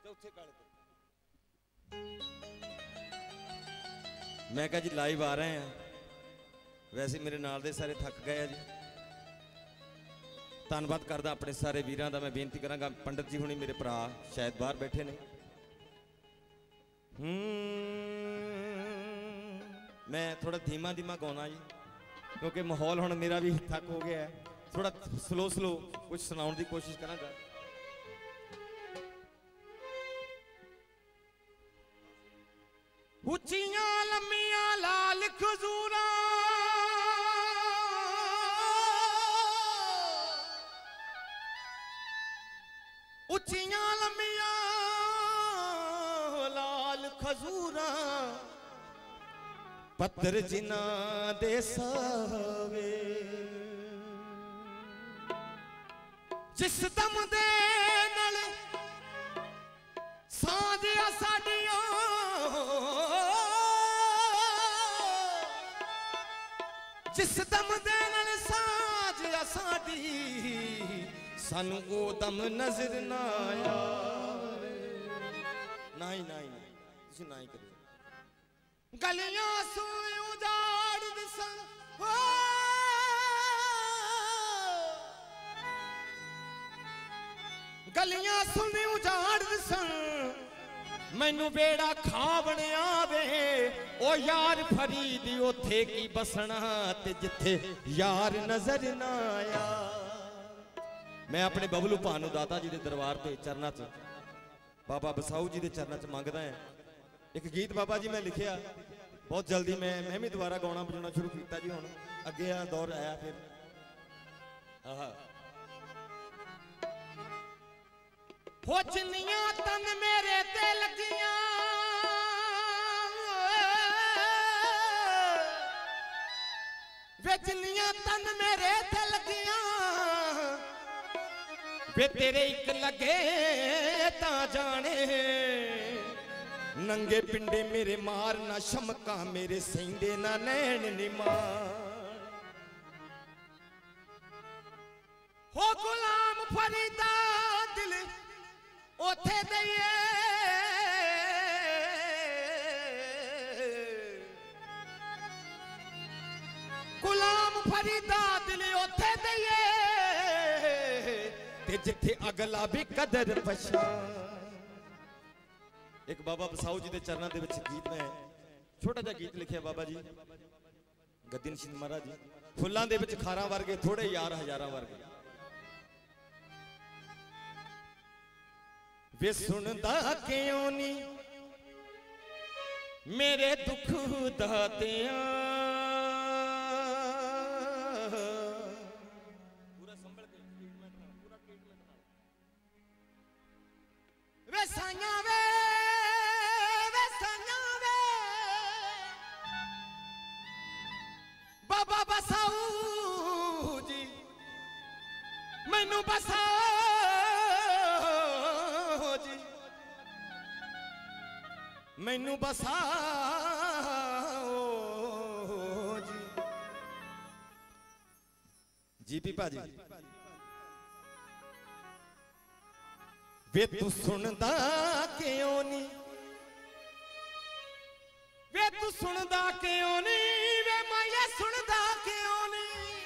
चौथे काले ते मैं कहा जी लाइव आ रहे हैं, वैसे मेरे नाल दे सारे थक गए जी। धन्नवाद करदा अपने सारे वीरां दा। मैं बेनती करांगा पंडित जी हुणी मेरे भरा शायद बाहर बैठे ने। मैं थोड़ा धीमा धीमा गाना जी, क्योंकि माहौल हुण मेरा भी थक हो गया है। थोड़ा स्लो स्लो कुछ सुनाउण दी कोशिश करांगा। उच्चियां लम्मियां लाल खजूरा उच्चियां लम्मियां लाल खजूरा पत्थर जिना दे सावे जिस दम दे नाल साजिया साडियां जिस दम दे नाल साजिया साडी सानू वो दम नजर ना आया। नहीं नहीं तुसी ना ही करो। गलियां सोए उजाड़ दिसन गलियां सुनी उजाड़ दिसन मैनू बेड़ा खावण आवे ओ यार फरीद ओथे की बसना ते जिथे यार नजर ना आया। मैं अपने बबलू भानु दाता जी के दरबार पे चरणा च बाबा बसाऊ जी के चरणा च मंगदा है एक गीत। बाबा जी मैं लिखिया बहुत जल्दी, मैं भी दोबारा गाना बजाना शुरू किया जी। हुण अगे आ दौर आया फिर हो जिन्नियां तन मेरे ते लगियां वे जिन्नियां तन मेरे ते लगियां वे तेरे एक लगे ता जाने नंगे पिंडे मेरे मार ना शमका मेरे सेंदे ना नैन निमार हो गुलाम फरीदा दिल ओथे दइए गुलाम फरीदा दिल ओथे दइए ते जिथे अगला भी कदर पछा। एक बाबा बसाऊ जी के चरणों के गीत में छोटा जा गीत लिखिया बाबा जी गद्दी नशीन महाराज जी। फुल्लां दे विच खारां वर्गे थोड़े यार हजारां वर्गे वे सुनदा क्यों नी मेरे दुख दातिया पूरा संभल के पूरा वे साइयां वे बाबा बसाऊ जी मैनू बसाओ जी मैनू बसाओ जी। जीपी भाजी वे तू सुनदा क्यों नी वे तू सुनदा क्यों नी वे माया सुनदा क्यों नी।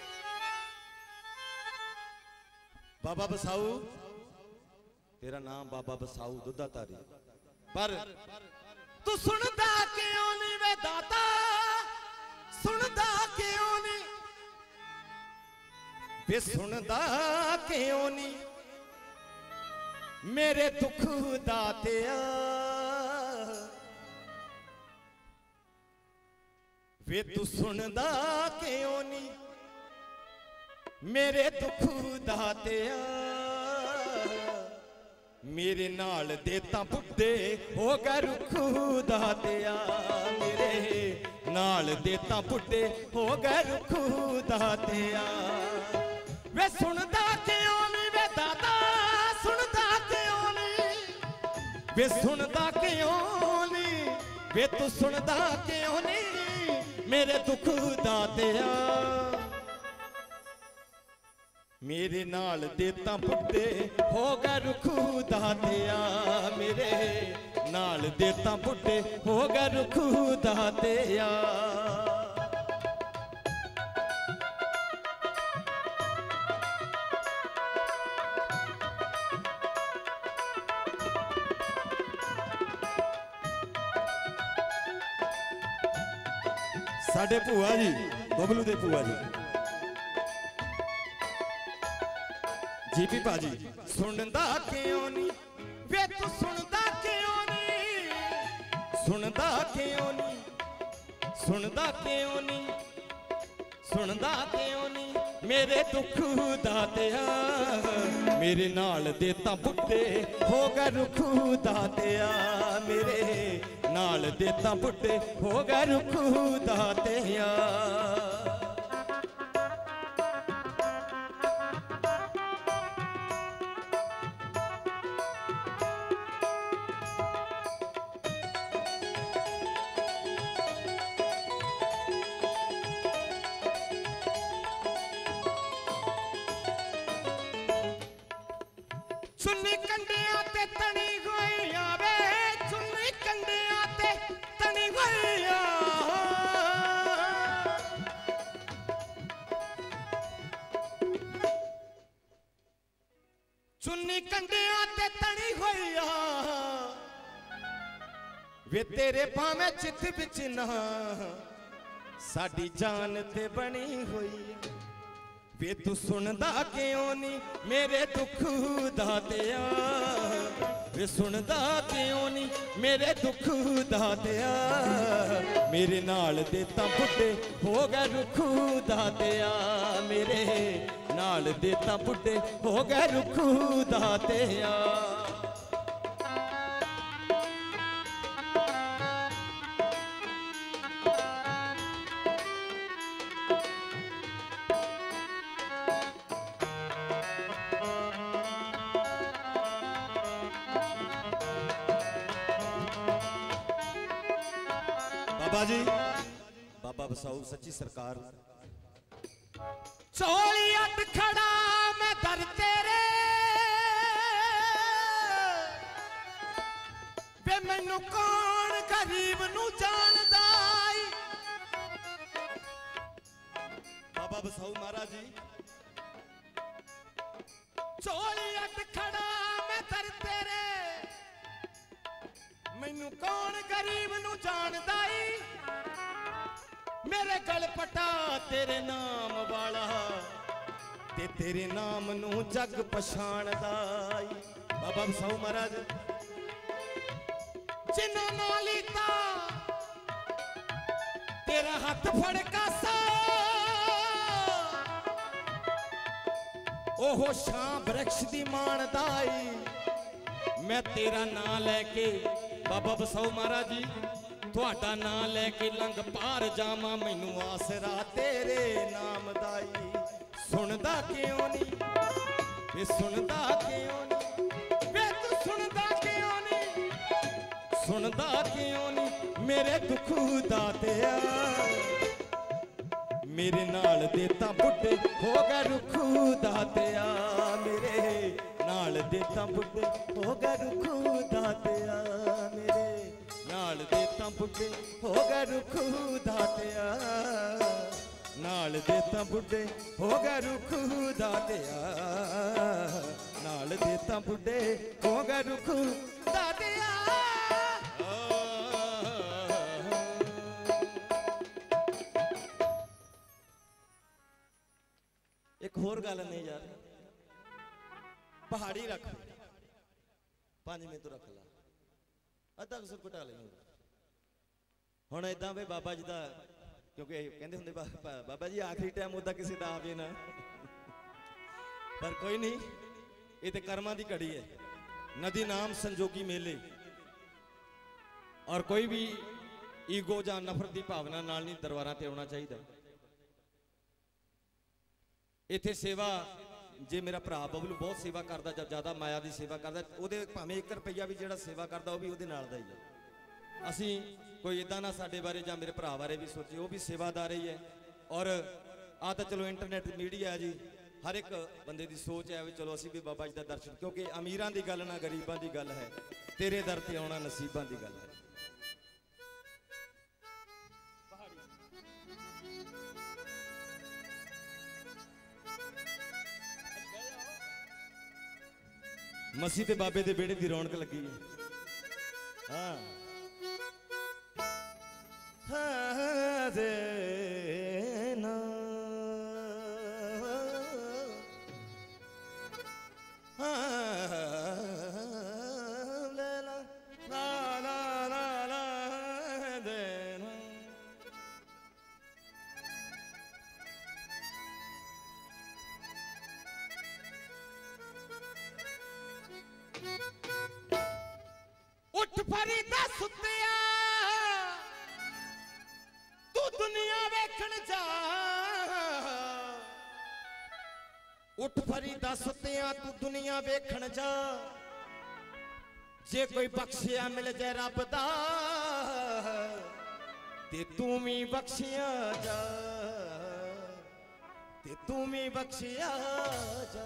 बाबा बसाऊ तेरा नाम बाबा बसाऊ दुद्धा तारी पर तू सुनदा क्यों नी वे दाता सुनदा क्यों नी वे सुनदा क्यों नी मेरे दुख दातिया वे तू सुनदा क्यों नी मेरे दुख दातिया मेरे नाल देता बुड्ढे हो गए रुख दातिया मेरे नाल देता बुड्ढे हो गए रुख दातिया। वे सुनदा क्यों नी वे दाता सुनदा क्यों नी वे सुनदा क्यों नी वे तू सुनदा क्यों नी मेरे दुख दातिया मेरे नाल दे तां बुड्ढे हो गए रुखू दातिया, मेरे नाल दे तां बुड्ढे हो गए रुखू दातिया। साडे भूआ जी बबलू दे भूआ जी जीपी भाजी सुनदा क्यों नी वे तू सुनदा क्यों नी, सुनदा क्यों नी, सुनदा क्यों नी, सुनदा क्यों नी मेरे दुख दातिया, मेरे नाल दे तां बुड्ढे हो गए रुखू दातिया, मेरे नाल दे तां बुड्ढे हो गए रुखू दातिया। चुन्नी कंडिया ते तनी गोइया वे, चुन्नी कंडिया ते तनी गोइया, चुन्नी कंडिया ते तनी गोइया वे तेरे भावें चित बिच ना साडी जान ते बनी हुई। वे तू सुनदा क्यों नी मेरे दुख दातिया, वे सुनदा क्यों नी मेरे दुख दातिया, मेरे नाल दे तां बुड्ढे हो गए रुखू दातिया, मेरे नाल दे तां बुड्ढे हो गए रुखू दातिया। बाबा जी बाबा बसाऊ सच्ची सरकार चोली अट खड़ा मैं दर तेरे वे मैनू कौन गरीब नू जानदा। बाबा बसाऊ महाराज जी चोली अट खड़ा मैं दर तेरे मैनू कौन गरीब नू जानदा, मेरे गल पटा तेरे नाम वाला ते तेरे नाम नू जग पछाणदा। बाबा बसाऊ महाराज जिन्ना नाल लीता तेरा हाथ फड़ कासा, ओहो शां वृक्ष दी माणदाई, मैं तेरा नां लैके बाबा बसाऊ महाराज जी तुहाडा नां लैके लंघ पार जावां, मैनू आसरा तेरे नाम दाई। सुनदा क्यों नी वे सुनदा क्यों नी वे तू सुनदा क्यों नी, सुनदा क्यों नी मेरे दुख दातिया, मेरे नाल दे तां बुड्ढे हो गए रुखू दातिया, मेरे नाल दे तां बुड्ढे हो गए रुखू दातिया, मेरे नाल दे तां बुड्ढे हो गए रुखू दातिया, नाल दे तां बुड्ढे हो गए रुखू दातिया, नाल दे तां बुड्ढे हो गए रुखू दातिया। एक होर गल नहीं यार, पहाड़ी रख 5 मिनट तो रख ला, अद्धा कसर घटा लेंगे हुण इदां वे बाबा जी का, क्योंकि कहते होंगे बाबा जी आखिरी टाइम उदा किसी का आवे ना, पर कोई नहीं, ये तो कर्मां की घड़ी है। नदी नाम संजोगी मेले, और कोई भी ईगो जां नफरत की भावना नाल नहीं दरबारां ते आउणा चाहिए। इत्थे सेवा जे मेरा भरा बबलू बहुत सेवा करता, जब ज़्यादा माया की सेवा करता, वो भावें 1 रुपया भी जो सेवा करता वो भी वो नाल दा ही है। असी कोई इदा ना साडे बारे जां मेरे भरा बारे भी सोचिए, वो भी सेवादार ही है। और आ तो चलो इंटरनेट मीडिया है जी, हर एक बंदे की सोच है भी चलो असी भी बाबा जी का दर्शन, क्योंकि अमीरां की गल ना गरीबां की गल है, तेरे दर ते आउणा नसीबां की गल है। मसी ते बाबे दे बेड़े दी रौनक लगी है। हाँ उठ फरीदा सुत्तिया तू दुनिया वेखण जा, उठ फरीदा सुत्तिया तू दुनिया वेखण जा, जे कोई बख्शिया मिल जाए रब दा ते तू भी बख्शिया जा, ते तू भी बख्शिया जा।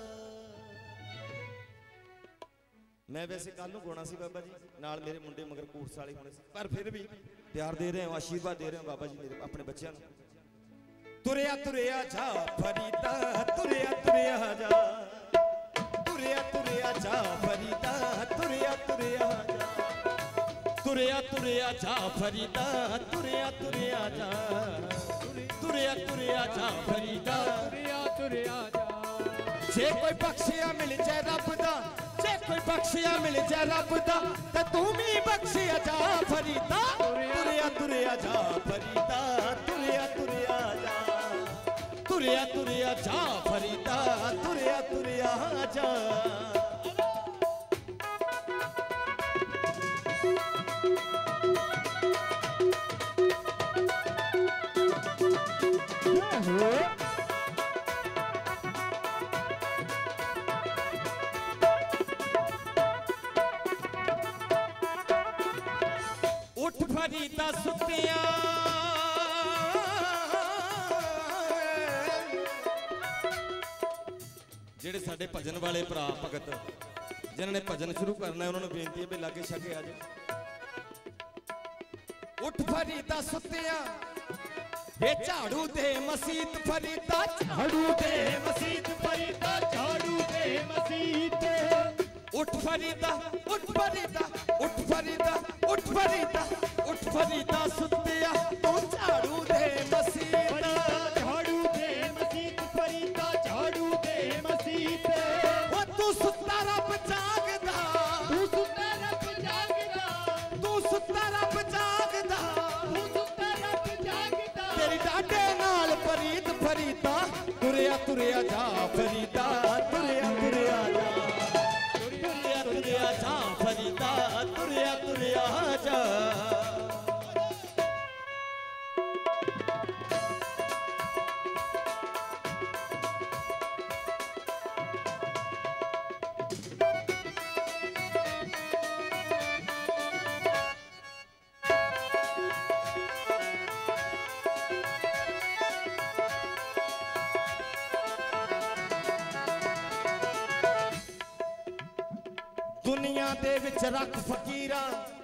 मैं वैसे कल नूं गाना सी बाबा जी नाल मेरे मुंडे मगर कोर्स वाले होने, पर फिर भी प्यार दे रहे हो, आशीर्वाद दे रहे हो बाबा जी मेरे अपने बच्चों को। तुरिया तुरिया जा फरीदा, तुरिया तुरिया जा, तुरिया तुरिया जा फरीदा, तुरिया तुरिया जा, तुरिया तुरिया जा फरीदा, तुरिया तुरिया जा, तुरिया तुरिया जा फरीदा, तुरिया तुरिया जा। जे कोई बख्शिया मिल जाए रब दा, जे कोई बख्शिया मिल जाए रब दा, ते तू भी बख्शिया जा फरीदा, तुरिया तुरिया जा फरीदा, तुरिया तुरिया जा, तुरिया तुरिया जा फरीदा, तुरिया तुरिया जा। उठ फरीदा सुत्तिया जेड़े साडे भजन वाले भरा भगत जिन्होंने भजन शुरू करना है उन्होंने बेनती है भी लागे छके आ जाए। उठ फरीदा सुत्तिया वे झाड़ू दे मसीत फरीदा, झाड़ू दे मसीत फरीदा, झाड़ू दे मसीत। उठ फरीदा, उठ फरीदा, उठ फरीदा, उठ फरीदा, उठ फरीदा सुत्तिया तू झाड़ू दे मसीत, झाड़ू दे मसीत फरीदा, झाड़ू दे मसीत। वो तू सुत्ता रब जागदा, तू सुत्ता रब जागदा, तू सुत्ता रब जागदा, तू सुत्ता रब जागदा। तेरी डाडे नाल फरीद फरीदा, तुरिया तुरिया जा फरीदा, तुरिया तुरिया जा, तुरिया तुरिया जा फरीदा, तुरिया तुरिया जा। दुनिया दे विच रख फकीरा,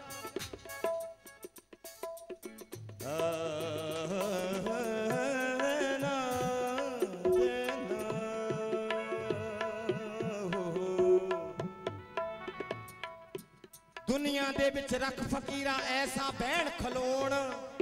दुनिया दे विच रख फकीरा ऐसा बैण खलोण,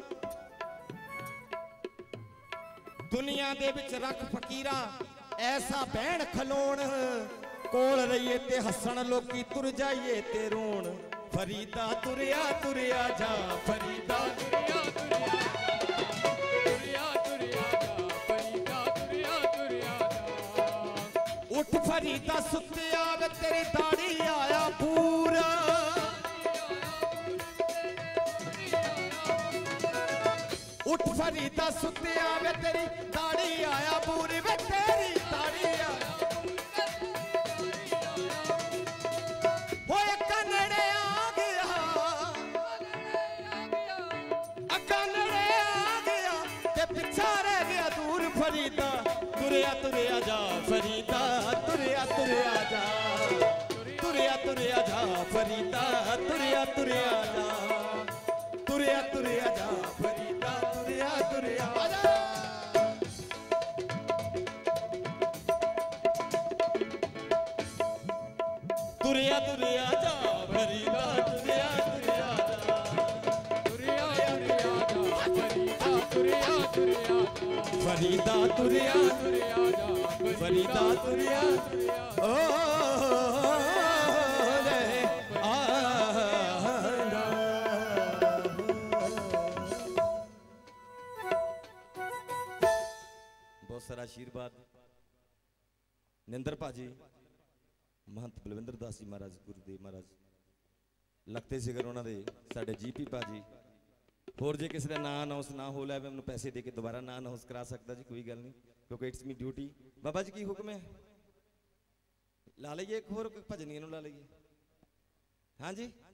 दुनिया दे विच रख फकीरा ऐसा बैण खलोण। कोल रहिए ते हसन लोकी तुर जाइए ते रोण, फरीदा तुरिया तुरिया जा फरीदा, तुरिया तुरिया जा, तुरिया तुरिया जा फरीदा, तुरिया तुरिया जा। उठ फरीदा सुत्तिया वे तेरी दाढ़ी आया पूरा, उठ फरीदा सुत्तिया वे तेरी दाढ़ी आया पूरी, वे तेरी दाढ़ी आया फरीदा, तुरिया तुरिया जा फरीदा। तुरिया जा फरीदा तुरिया तुरिया जा तुरिया तुरिया जा फरीदा तुरिया तुरिया जा तुरिया तुरिया जा फरीदा तुरिया तुरिया जा तुरिया तुरिया जा फरीदा तुरिया तुरिया फरीदा तुरिया तुरिया जा फरीदा तुरिया ओ रे आ बहुत सारा आशीर्वाद निंदर भाजी महंत बलविंदर दास जी महाराज गुरुदेव महाराज लगते सिगर उन्होंने साढ़े जीपी भाजी होर जे किसी का नाम अनाउंस ना हो लिया मैं पैसे दे के दोबारा ना अनाउंस करा सकता जी कोई गल नहीं क्योंकि इट्स मी ड्यूटी बाबा जी की हुक्म है ला लीए एक होर भजनिया ला लीए हाँ जी